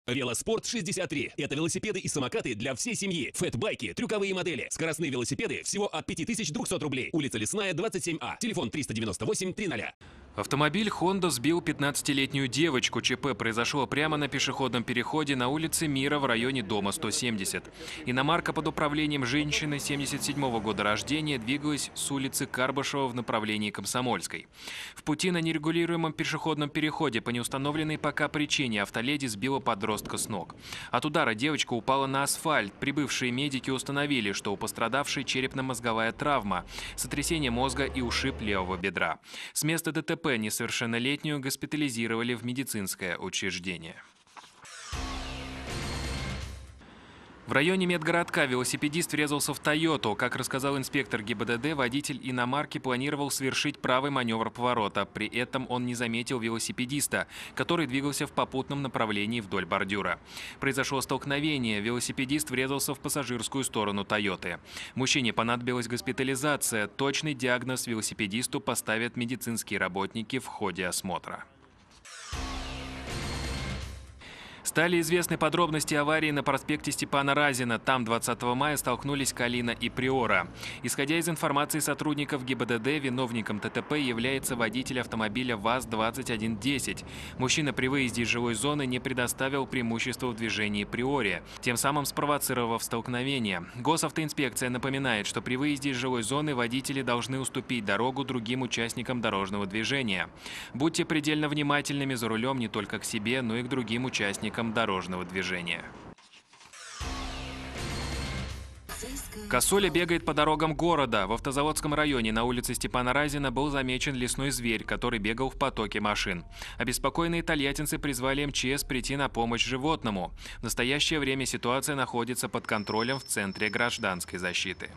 Велоспорт 63. Это велосипеды и самокаты для всей семьи. Фэтбайки, трюковые модели, скоростные велосипеды всего от 5200 рублей. Улица Лесная, 27А. Телефон 398 300. Автомобиль Honda сбил 15-летнюю девочку. ЧП произошло прямо на пешеходном переходе на улице Мира в районе дома 170. Иномарка под управлением женщины 77-го года рождения двигалась с улицы Карбышева в направлении Комсомольской. В пути на нерегулируемом пешеходном переходе по неустановленной пока причине автоледи сбила подростка с ног. От удара девочка упала на асфальт. Прибывшие медики установили, что у пострадавшей черепно-мозговая травма, сотрясение мозга и ушиб левого бедра. С места ДТП несовершеннолетнюю госпитализировали в медицинское учреждение. В районе медгородка велосипедист врезался в «Тойоту». Как рассказал инспектор ГИБДД, водитель иномарки планировал совершить правый маневр поворота. При этом он не заметил велосипедиста, который двигался в попутном направлении вдоль бордюра. Произошло столкновение. Велосипедист врезался в пассажирскую сторону «Тойоты». Мужчине понадобилась госпитализация. Точный диагноз велосипедисту поставят медицинские работники в ходе осмотра. Стали известны подробности аварии на проспекте Степана Разина. Там 20 мая столкнулись Калина и Приора. Исходя из информации сотрудников ГИБДД, виновником ДТП является водитель автомобиля ВАЗ-2110. Мужчина при выезде из жилой зоны не предоставил преимущества в движении Приоре, тем самым спровоцировав столкновение. Госавтоинспекция напоминает, что при выезде из жилой зоны водители должны уступить дорогу другим участникам дорожного движения. Будьте предельно внимательными за рулем не только к себе, но и к другим участникам дорожного движения. Косуля бегает по дорогам города. В Автозаводском районе на улице Степана Разина был замечен лесной зверь, который бегал в потоке машин. Обеспокоенные тольяттинцы призвали МЧС прийти на помощь животному. В настоящее время ситуация находится под контролем в Центре гражданской защиты.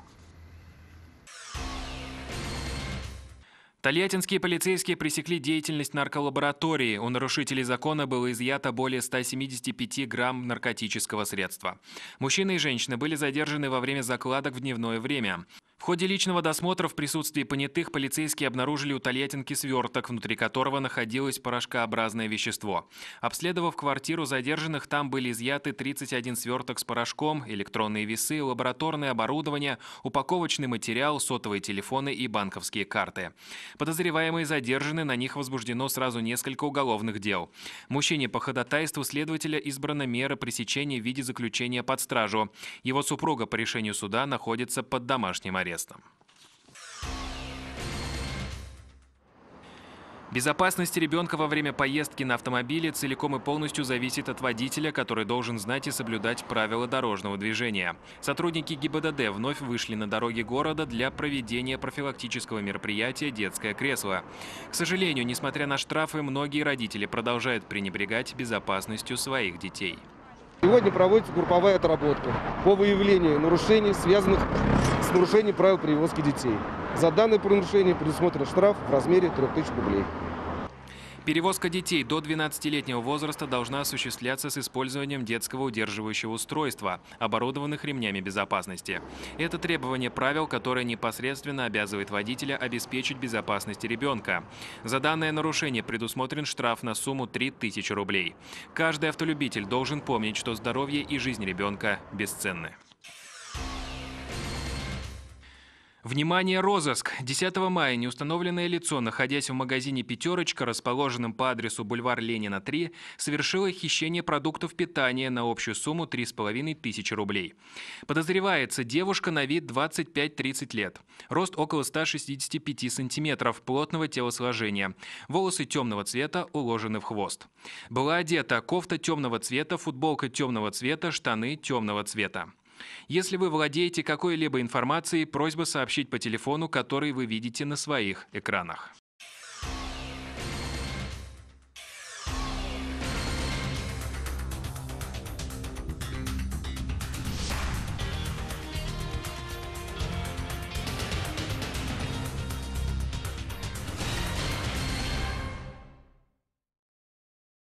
Тольяттинские полицейские пресекли деятельность нарколаборатории. У нарушителей закона было изъято более 175 грамм наркотического средства. Мужчина и женщина были задержаны во время закладок в дневное время. В ходе личного досмотра в присутствии понятых полицейские обнаружили у тольяттинки сверток, внутри которого находилось порошкообразное вещество. Обследовав квартиру задержанных, там были изъяты 31 сверток с порошком, электронные весы, лабораторное оборудование, упаковочный материал, сотовые телефоны и банковские карты. Подозреваемые задержаны, на них возбуждено сразу несколько уголовных дел. Мужчине по ходатайству следователя избрана мера пресечения в виде заключения под стражу. Его супруга по решению суда находится под домашним арестом. Безопасность ребенка во время поездки на автомобиле целиком и полностью зависит от водителя, который должен знать и соблюдать правила дорожного движения. Сотрудники ГИБДД вновь вышли на дороги города для проведения профилактического мероприятия «Детское кресло». К сожалению, несмотря на штрафы, многие родители продолжают пренебрегать безопасностью своих детей. Сегодня проводится групповая отработка по выявлению нарушений, связанных с нарушением правил перевозки детей. За данное нарушение предусмотрен штраф в размере 3000 рублей. Перевозка детей до 12-летнего возраста должна осуществляться с использованием детского удерживающего устройства, оборудованных ремнями безопасности. Это требование правил, которое непосредственно обязывает водителя обеспечить безопасность ребенка. За данное нарушение предусмотрен штраф на сумму 3000 рублей. Каждый автолюбитель должен помнить, что здоровье и жизнь ребенка бесценны. Внимание, розыск! 10 мая неустановленное лицо, находясь в магазине «Пятерочка», расположенном по адресу бульвар Ленина, 3, совершило хищение продуктов питания на общую сумму 3500 рублей. Подозревается девушка на вид 25-30 лет. Рост около 165 сантиметров, плотного телосложения. Волосы темного цвета уложены в хвост. Была одета кофта темного цвета, футболка темного цвета, штаны темного цвета. Если вы владеете какой-либо информацией, просьба сообщить по телефону, который вы видите на своих экранах.